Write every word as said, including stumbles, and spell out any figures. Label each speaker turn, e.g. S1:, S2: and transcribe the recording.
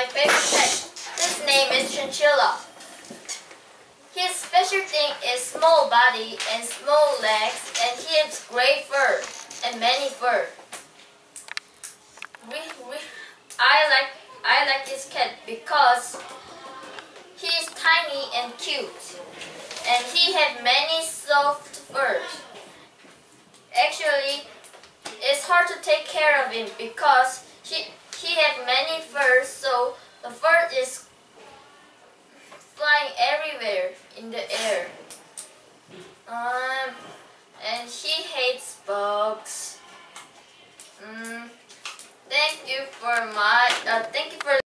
S1: my favorite pet. His name is Chinchilla. His special thing is small body and small legs, and he has gray fur and many fur. We, we, I like I like this cat because he is tiny and cute, and he has many soft furs. Actually, it's hard to take care of him because he he has many furs, so the fur is flying everywhere in the air. Um, and he hates bugs. Um, thank you for my uh, thank you for